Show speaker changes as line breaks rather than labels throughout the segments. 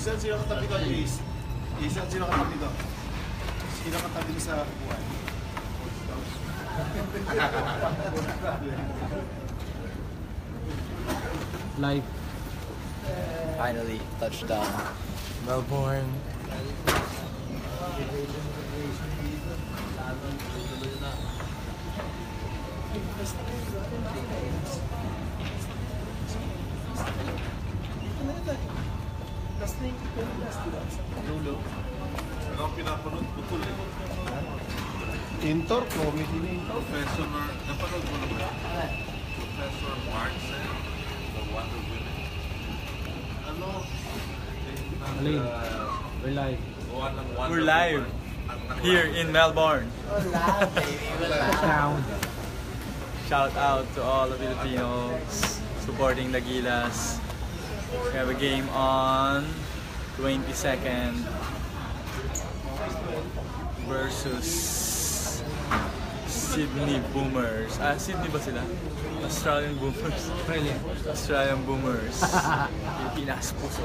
Isan sila katabi ka, Chris. Isan sila katabi ka. Sila katabi sa buwan.
Live.
Finally, touchdown.
Melbourne.
Ano ang pinapanood? Putol eh. Intor, comedy na Intor. Professor, napanood mo naman? Professor Marx and the Wonder Women. Ano?
Alin? We're live.
We're live here in Melbourne.
Sound.
Shout out to all the Filipinos supporting the Gilas. We have a game on 22nd versus Sydney Boomers. Sydney ba sila? Australian Boomers. Australian Boomers. Pilipinas puso.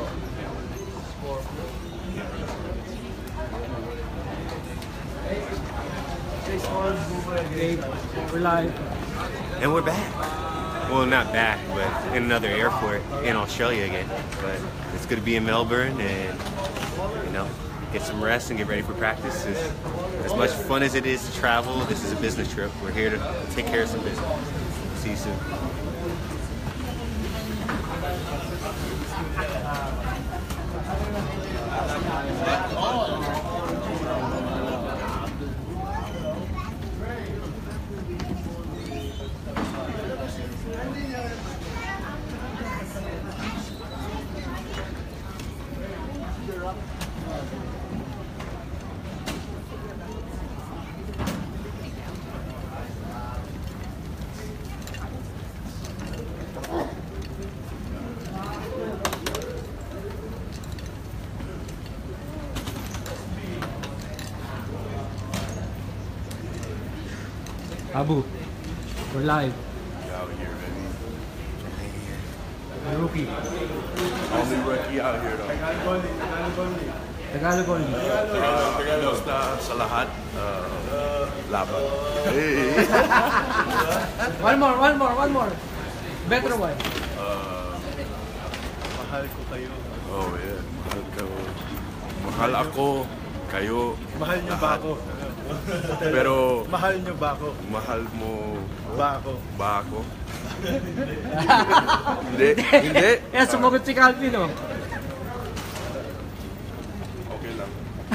We're live.
And we're back. Well, not back, but in another airport in Australia again. But it's good to be in Melbourne and, you know, get some rest and get ready for practice. As much fun as it is to travel, this is a business trip. We're here to take care of some business. See you soon.
Abu, we're live.
Out here, baby.
Rookie.
Only rookie out here, though.
Tagalog only.
Basta sa lahat, laban. Hey!
One more. Better one.
Mahal ko kayo.
Oh yeah, mahal ko. Mahal ako, kayo.
Mahal niyo ba ako?
Pero
Mahal niyo ba ako?
mahal mo
Ba ako?
ba ako? Hindi.
Eh, sumagot si Calvin, oh.
Okay lang.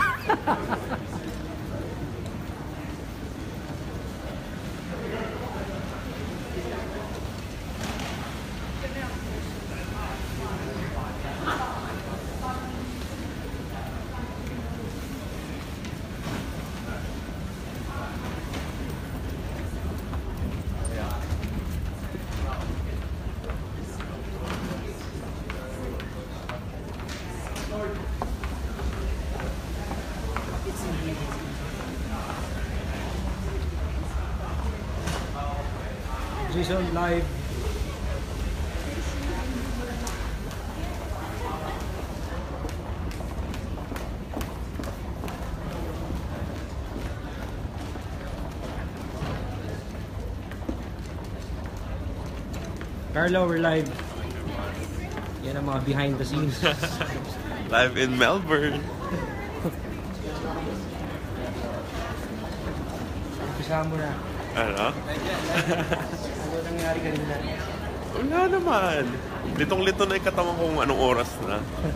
Season live. Carlo, we're live. Yan ang mga behind the scenes.
Live in Melbourne.
Umpisa mo na.
Ano?
Ano nangyari kanina?
Wala naman. Litong-lito na yung katawan kung anong oras na.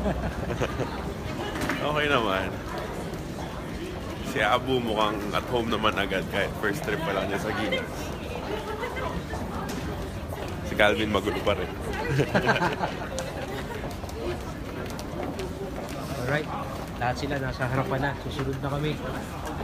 Okay naman. Si Abu mukhang at home naman agad kahit first trip pa lang niya sa Gilas. Si Calvin magulo pa rin.
Alright. Lahat sila nasa harapan na. Susunod na kami.